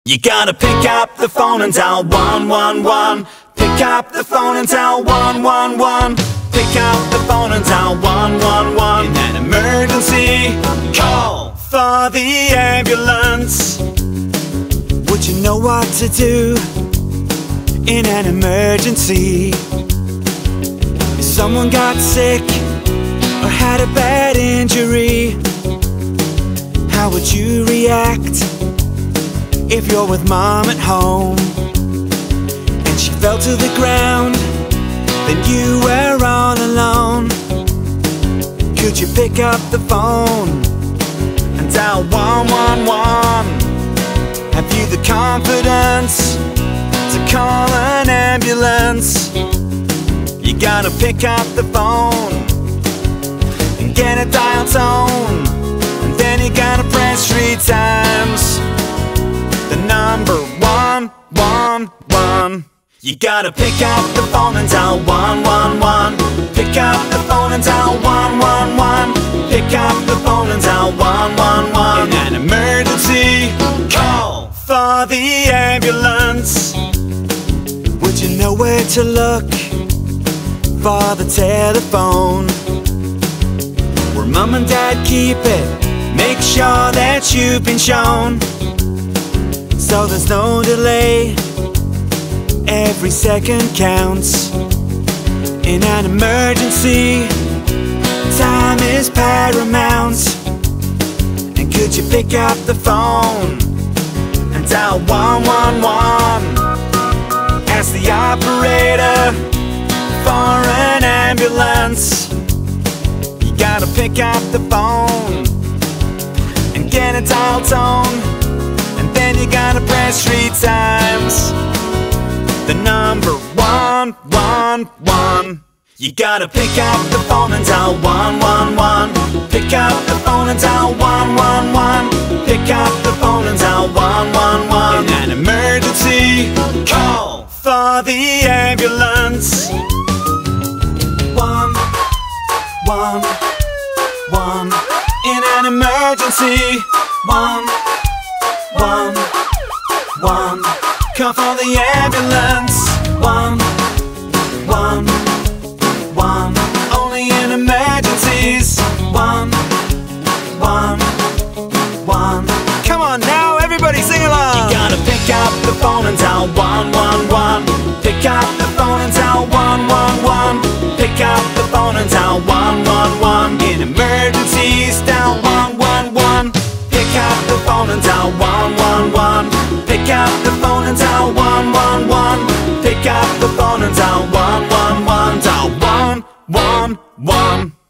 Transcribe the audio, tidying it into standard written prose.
You gotta pick up the phone and dial 111. Pick up the phone and dial 111. Pick up the phone and dial 111. In an emergency, call for the ambulance. Would you know what to do in an emergency? If someone got sick or had a bad injury, how would you react if you're with mom at home and she fell to the ground, then you were all alone? Could you pick up the phone and dial 111? Have you the confidence to call an ambulance? You gotta pick up the phone and get a dial tone, and then you gotta press 3 times the number 111. You gotta pick up the phone and dial 111. Pick up the phone and dial 111. Pick up the phone and dial 111. In an emergency, call for the ambulance. Would you know where to look for the telephone? Where mom and dad keep it, make sure that you've been shown, so there's no delay. Every second counts. In an emergency, time is paramount. And could you pick up the phone and dial 111? Ask the operator for an ambulance. You gotta pick up the phone and get a dial tone, and then you gotta press 3 times the number 111. You gotta pick up the phone and dial 111. Pick up the phone and dial 111. Pick up the phone and dial 111. In an emergency, call for the ambulance. 111. In an emergency, 111. Call for the ambulance. 111. Only in emergencies. 111. Come on now, everybody sing along. You gotta pick up the phone and dial 111. Pick up the phone and dial 111. Pick up the phone and dial 111. In emergencies, dial 111. Pick up the phone and dial 111. Pick up the phone and dial 111. Pick up the phone and dial 111. Dial 111.